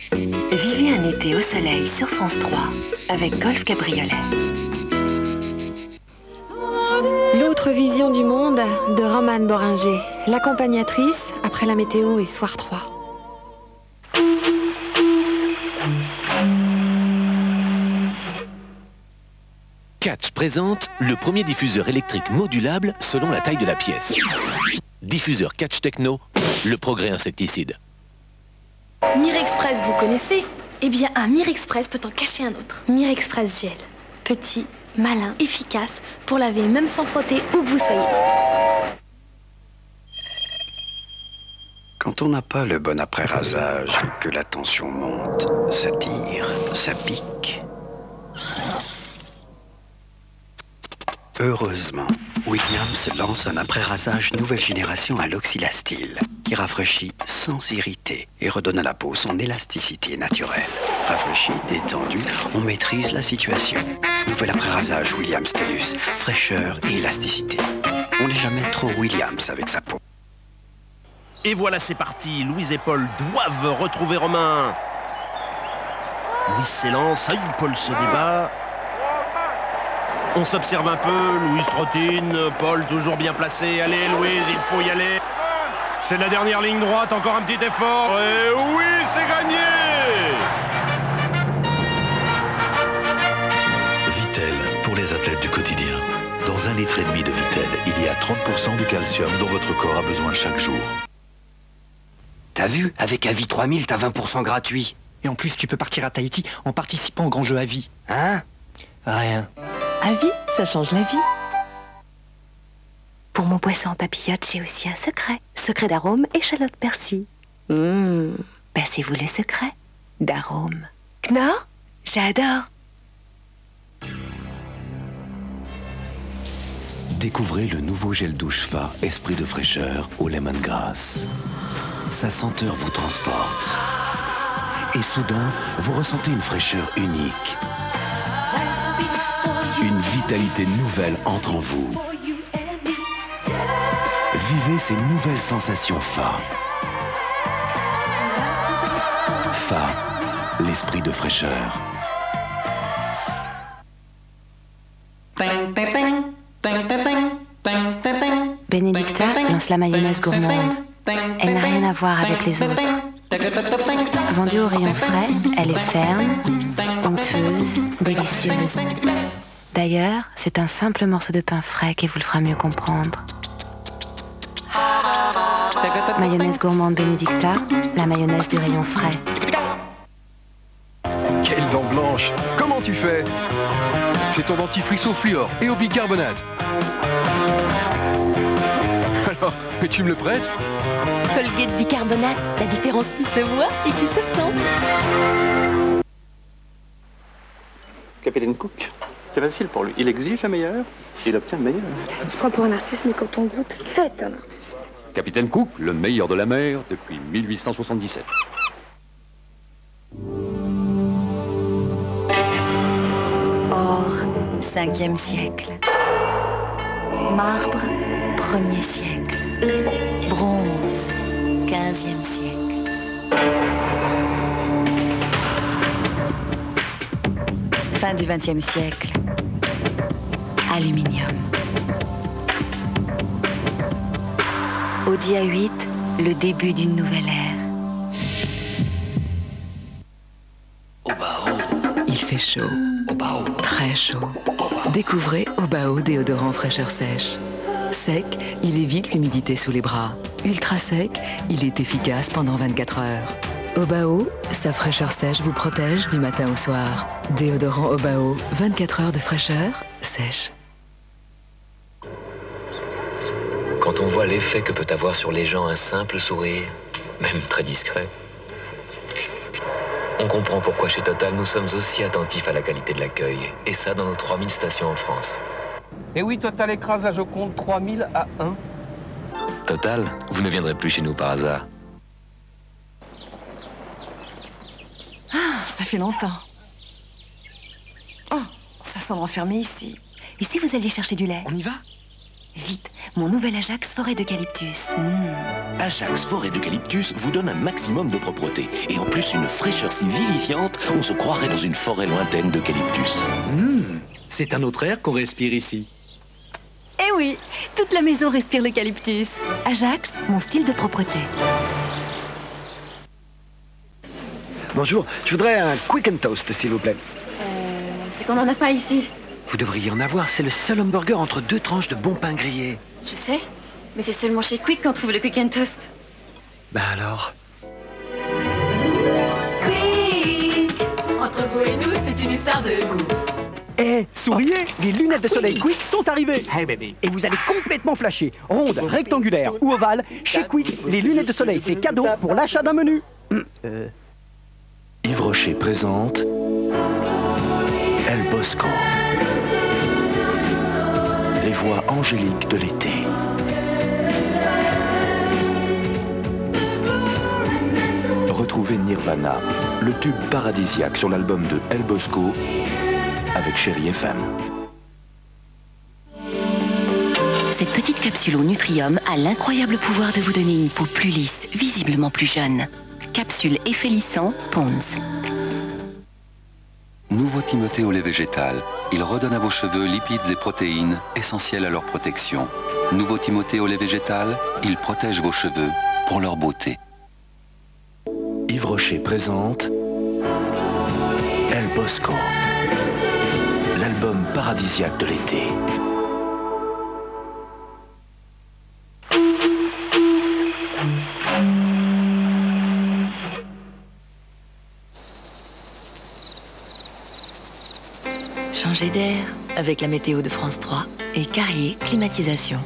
Vivez un été au soleil sur France 3 avec Golf Cabriolet. L'autre vision du monde de Romane Boringer, l'accompagnatrice après la météo et Soir 3. Catch présente le premier diffuseur électrique modulable selon la taille de la pièce. Diffuseur Catch Techno, le progrès insecticide. Mirexpress, vous connaissez? Eh bien, un Mirexpress peut en cacher un autre. Mirexpress Gel. Petit, malin, efficace, pour laver même sans frotter où que vous soyez. Quand on n'a pas le bon après-rasage, que la tension monte, ça tire, ça pique. Heureusement, Williams lance un après-rasage nouvelle génération à l'oxylastyle, qui rafraîchit sans irriter et redonne à la peau son élasticité naturelle. Rafraîchi, détendu, on maîtrise la situation. Nouvel après-rasage Williams Tonus, fraîcheur et élasticité. On n'est jamais trop Williams avec sa peau. Et voilà, c'est parti. Louise et Paul doivent retrouver Romain. Louise s'élance, aïe, Paul se débat. On s'observe un peu, Louise trottine, Paul toujours bien placé. Allez Louise, il faut y aller. C'est la dernière ligne droite, encore un petit effort. Et oui, c'est gagné. Vitel, pour les athlètes du quotidien. Dans 1,5 litre de Vitel, il y a 30% de calcium dont votre corps a besoin chaque jour. T'as vu? Avec Avis 3000, t'as 20% gratuit. Et en plus, tu peux partir à Tahiti en participant au grand jeu Avis. Hein? Rien. Avis, ça change la vie. Pour mon poisson en papillote, j'ai aussi un secret. Secret d'arôme, échalote persil. Passez-vous le secret d'arôme. Knorr, j'adore. Découvrez le nouveau gel douche Fa, esprit de fraîcheur au lemongrass. Sa senteur vous transporte. Et soudain, vous ressentez une fraîcheur unique. Une vitalité nouvelle entre en vous. Vivez ces nouvelles sensations Fa. Fa, l'esprit de fraîcheur. Benedicta lance la mayonnaise gourmande. Elle n'a rien à voir avec les autres. Vendue au rayon frais, elle est ferme, onctueuse, délicieuse. D'ailleurs, c'est un simple morceau de pain frais qui vous le fera mieux comprendre. Mayonnaise gourmande Benedicta, la mayonnaise du rayon frais. Quelle dent blanche! Comment tu fais? C'est ton dentifrice au fluor et au bicarbonate. Alors, mais tu me le prêtes? Colgate bicarbonate, la différence qui se voit et qui se sent. Capitaine Cook, c'est facile pour lui. Il exige le meilleur, il obtient le meilleur. On se prend pour un artiste, mais quand on goûte, c'est un artiste. Capitaine Cook, le meilleur de la mer depuis 1877. Or, 5e siècle. Marbre, 1er siècle. Bronze, 15e siècle. Fin du 20e siècle. Aluminium. Audi A8, le début d'une nouvelle ère. Il fait chaud, très chaud. Découvrez Obao déodorant fraîcheur sèche. Sec, il évite l'humidité sous les bras. Ultra sec, il est efficace pendant 24 heures. Obao, sa fraîcheur sèche vous protège du matin au soir. Déodorant Obao, 24 heures de fraîcheur sèche. Quand on voit l'effet que peut avoir sur les gens un simple sourire, même très discret, on comprend pourquoi chez Total nous sommes aussi attentifs à la qualité de l'accueil. Et ça dans nos 3000 stations en France. Et oui, Total écrasage au compte 3000 à 1. Total, vous ne viendrez plus chez nous par hasard. Ah, ça fait longtemps. Oh, ça semble enfermé ici. Et si vous alliez chercher du lait? On y va? Vite, mon nouvel Ajax forêt d'eucalyptus. Ajax forêt d'eucalyptus vous donne un maximum de propreté. Et en plus, une fraîcheur si vivifiante, on se croirait dans une forêt lointaine d'eucalyptus. C'est un autre air qu'on respire ici. Eh oui, toute la maison respire l'eucalyptus. Ajax, mon style de propreté. Bonjour, je voudrais un quick and toast, s'il vous plaît. C'est qu'on n'en a pas ici. Vous devriez en avoir, c'est le seul hamburger entre 2 tranches de bon pain grillé. Je sais, mais c'est seulement chez Quick qu'on trouve le quick and toast. Ben alors... Quick! Entre vous et nous, c'est une histoire de goût. Souriez, les lunettes de soleil Quick sont arrivées. Et vous allez complètement flasher. Rondes, rectangulaires ou ovales, chez Quick, les lunettes de soleil, c'est cadeau pour l'achat d'un menu. Yves Rocher présente El Bosco. Les voix angéliques de l'été. Retrouvez Nirvana, le tube paradisiaque sur l'album de El Bosco avec Chérie FM. Cette petite capsule au Nutrium a l'incroyable pouvoir de vous donner une peau plus lisse, visiblement plus jeune. Capsule effet lissant Pond's. Nouveau Timothée au lait végétal. Il redonne à vos cheveux lipides et protéines essentiels à leur protection. Nouveau Timothée au lait végétal, il protège vos cheveux pour leur beauté. Yves Rocher présente El Bosco, l'album paradisiaque de l'été. Changer d'air avec la météo de France 3 et Carrier Climatisation.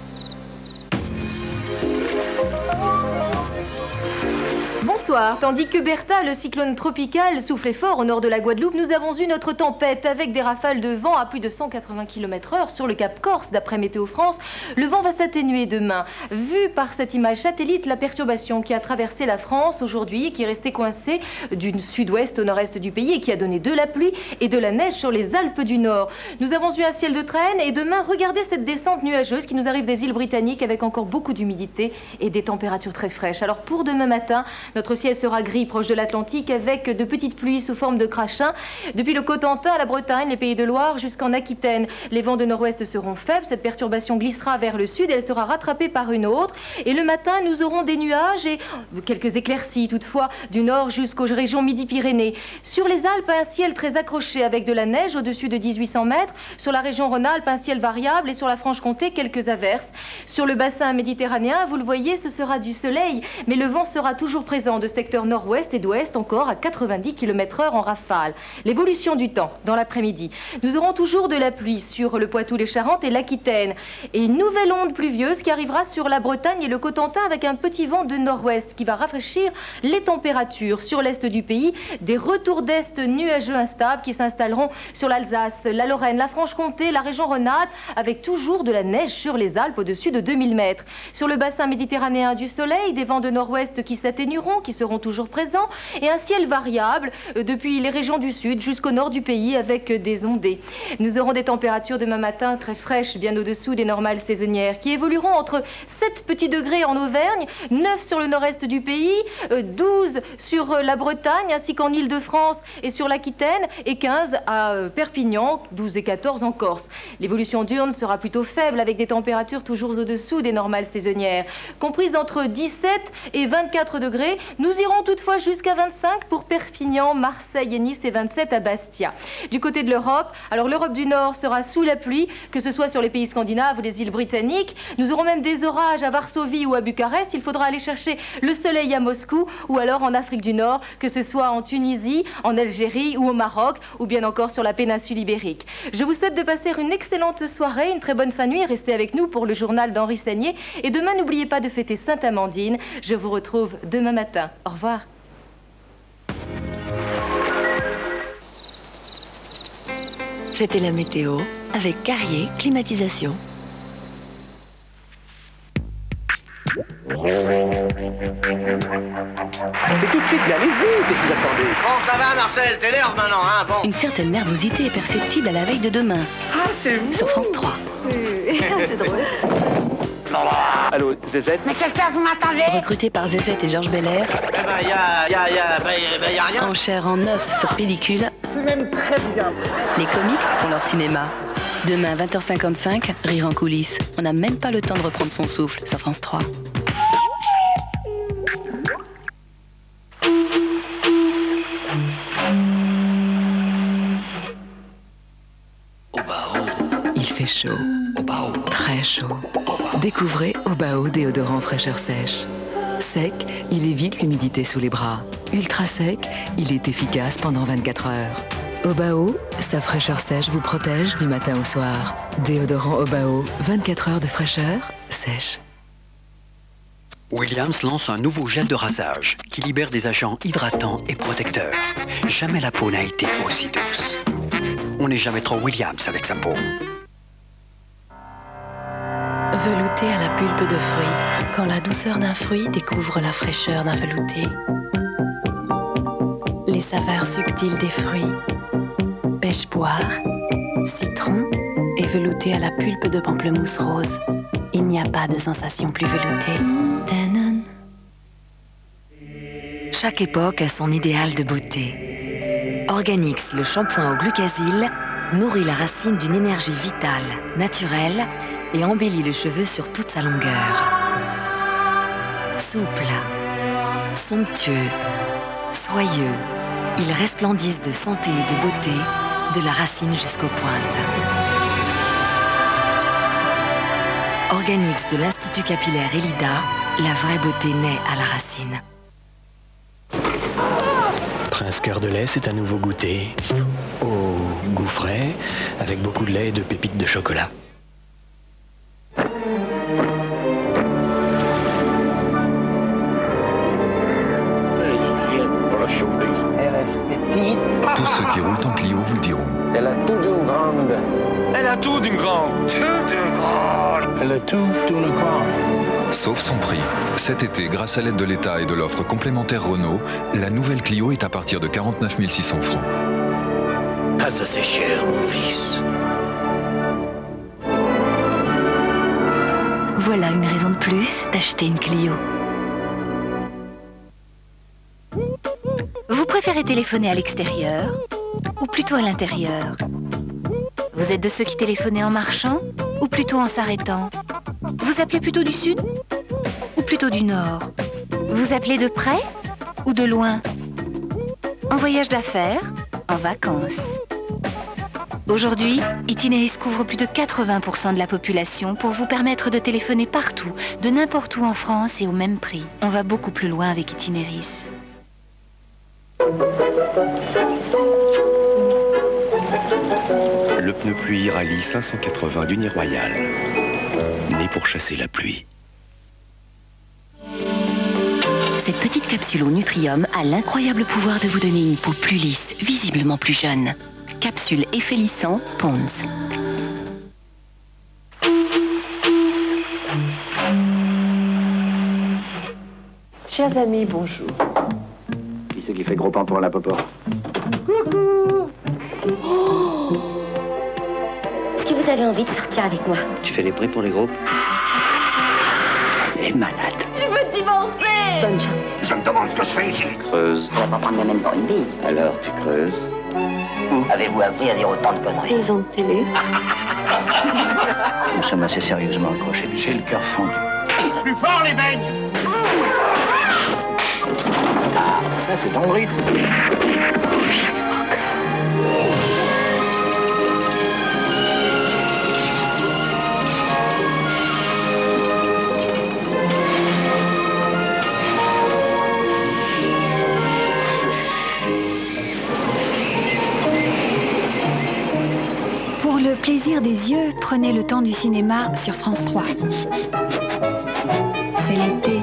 Bonsoir. Tandis que Bertha, le cyclone tropical, soufflait fort au nord de la Guadeloupe, nous avons eu notre tempête avec des rafales de vent à plus de 180 km/h sur le Cap Corse, d'après Météo France. Le vent va s'atténuer demain. Vu par cette image satellite, la perturbation qui a traversé la France aujourd'hui, qui est restée coincée du sud-ouest au nord-est du pays et qui a donné de la pluie et de la neige sur les Alpes du Nord. Nous avons eu un ciel de traîne et demain, regardez cette descente nuageuse qui nous arrive des îles britanniques avec encore beaucoup d'humidité et des températures très fraîches. Alors pour demain matin, notre ciel sera gris proche de l'Atlantique avec de petites pluies sous forme de crachins. Depuis le Cotentin à la Bretagne, les Pays de Loire jusqu'en Aquitaine, les vents de nord-ouest seront faibles. Cette perturbation glissera vers le sud et elle sera rattrapée par une autre. Et le matin, nous aurons des nuages et quelques éclaircies toutefois du nord jusqu'aux régions Midi-Pyrénées. Sur les Alpes, un ciel très accroché avec de la neige au-dessus de 1800 mètres. Sur la région Rhône-Alpes, un ciel variable et sur la Franche-Comté, quelques averses. Sur le bassin méditerranéen, vous le voyez, ce sera du soleil, mais le vent sera toujours présent de secteur nord-ouest et d'ouest encore à 90 km/h en rafale. L'évolution du temps dans l'après-midi. Nous aurons toujours de la pluie sur le Poitou, les Charentes et l'Aquitaine. Et une nouvelle onde pluvieuse qui arrivera sur la Bretagne et le Cotentin avec un petit vent de nord-ouest qui va rafraîchir les températures. Sur l'est du pays, des retours d'est nuageux instables qui s'installeront sur l'Alsace, la Lorraine, la Franche-Comté, la région Rhône-Alpes avec toujours de la neige sur les Alpes au-dessus de 2000 mètres. Sur le bassin méditerranéen, du soleil, des vents de nord-ouest qui s'atténueront, qui seront toujours présents et un ciel variable depuis les régions du sud jusqu'au nord du pays avec des ondées. Nous aurons des températures demain matin très fraîches, bien au-dessous des normales saisonnières, qui évolueront entre 7 petits degrés en Auvergne, 9 sur le nord-est du pays, 12 sur la Bretagne ainsi qu'en Île-de-France et sur l'Aquitaine et 15 à Perpignan, 12 et 14 en Corse. L'évolution diurne sera plutôt faible avec des températures toujours au-dessous des normales saisonnières, comprises entre 17 et 24 degrés. Nous irons toutefois jusqu'à 25 pour Perpignan, Marseille et Nice et 27 à Bastia. Du côté de l'Europe, alors l'Europe du Nord sera sous la pluie, que ce soit sur les pays scandinaves ou les îles britanniques. Nous aurons même des orages à Varsovie ou à Bucarest. Il faudra aller chercher le soleil à Moscou ou alors en Afrique du Nord, que ce soit en Tunisie, en Algérie ou au Maroc ou bien encore sur la péninsule ibérique. Je vous souhaite de passer une excellente soirée, une très bonne fin de nuit. Restez avec nous pour le journal d'Henri Sagnier. Et demain, n'oubliez pas de fêter Sainte-Amandine. Je vous retrouve demain matin. Au revoir. C'était la météo avec Carrier Climatisation. C'est tout de suite, allez-y, qu'est-ce que vous attendez? Bon, ça va, Marcel, t'énerve maintenant, hein, bon. Une certaine nervosité est perceptible à la veille de demain. Ah, c'est vous? Sur France 3. C'est drôle. Allô, Zézette? Monsieur le clerc, vous m'entendez? Recruté par Zézette et Georges Belair. Eh ben, y a rien. En chair en os sur pellicule. C'est même très bien. Les comiques font leur cinéma. Demain, 20h55, rire en coulisses. On n'a même pas le temps de reprendre son souffle sur France 3. Il fait chaud, très chaud. Découvrez Obao déodorant fraîcheur sèche. Sec, il évite l'humidité sous les bras. Ultra sec, il est efficace pendant 24 heures. Obao, sa fraîcheur sèche vous protège du matin au soir. Déodorant Obao, 24 heures de fraîcheur sèche. Williams lance un nouveau gel de rasage qui libère des agents hydratants et protecteurs. Jamais la peau n'a été aussi douce. On n'est jamais trop Williams avec sa peau. Velouté à la pulpe de fruits, quand la douceur d'un fruit découvre la fraîcheur d'un velouté. Les saveurs subtiles des fruits, pêche-poire, citron et velouté à la pulpe de pamplemousse rose. Il n'y a pas de sensation plus veloutée. Danone. Chaque époque a son idéal de beauté. Organix, le shampoing au glucasyl, nourrit la racine d'une énergie vitale, naturelle, et embellit le cheveu sur toute sa longueur. Souple, somptueux, soyeux, ils resplendissent de santé et de beauté, de la racine jusqu'aux pointes. Organix de l'Institut capillaire Elida, la vraie beauté naît à la racine. Prince Cœur de lait, c'est un nouveau goûter au goût frais, avec beaucoup de lait et de pépites de chocolat. Tous ceux qui roulent en Clio vous le diront. Elle a tout d'une grande. Elle a tout d'une grande. Tout d'une grande. Elle a tout d'une grande. Sauf son prix. Cet été, grâce à l'aide de l'État et de l'offre complémentaire Renault, la nouvelle Clio est à partir de 49 600 francs. Ah, ça c'est cher, mon fils. Voilà une raison de plus d'acheter une Clio. Vous préférez téléphoner à l'extérieur ou plutôt à l'intérieur? Vous êtes de ceux qui téléphonaient en marchant ou plutôt en s'arrêtant? Vous appelez plutôt du sud ou plutôt du nord? Vous appelez de près ou de loin? En voyage d'affaires? En vacances? Aujourd'hui, Itinéris couvre plus de 80% de la population pour vous permettre de téléphoner partout, de n'importe où en France et au même prix. On va beaucoup plus loin avec Itinéris. Le pneu pluie rallye 580 du Nid Royal. Né pour chasser la pluie. Cette petite capsule au Nutrium a l'incroyable pouvoir de vous donner une peau plus lisse, visiblement plus jeune. Capsule effet lissant Pond's. Chers amis, bonjour. Qui c'est qui fait gros pan pour la popo? Coucou. Est-ce que vous avez envie de sortir avec moi? Tu fais les prix pour les groupes? Elle est malade. Je veux te divorcer. Bonne chance. Je me demande ce que je fais ici. Creuse. On va pas prendre des mêmes pour une bille. Alors tu creuses. Avez-vous appris à dire autant de conneries? Les ondes télé. Nous sommes assez sérieusement accrochés. J'ai le cœur fendu. Plus fort, les beignes! Ah, ça c'est ton rythme. Pour le plaisir des yeux, prenez le temps du cinéma sur France 3. C'est l'été.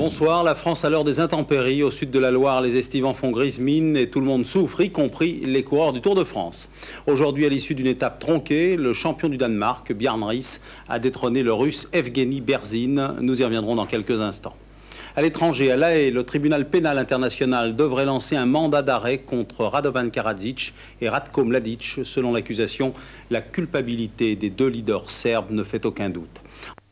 Bonsoir, la France à l'heure des intempéries. Au sud de la Loire, les estivants font grise mine et tout le monde souffre, y compris les coureurs du Tour de France. Aujourd'hui, à l'issue d'une étape tronquée, le champion du Danemark, Bjarne Riis, a détrôné le russe Evgeny Berzin. Nous y reviendrons dans quelques instants. À l'étranger, à La Haye, le tribunal pénal international devrait lancer un mandat d'arrêt contre Radovan Karadzic et Ratko Mladic. Selon l'accusation, la culpabilité des deux leaders serbes ne fait aucun doute.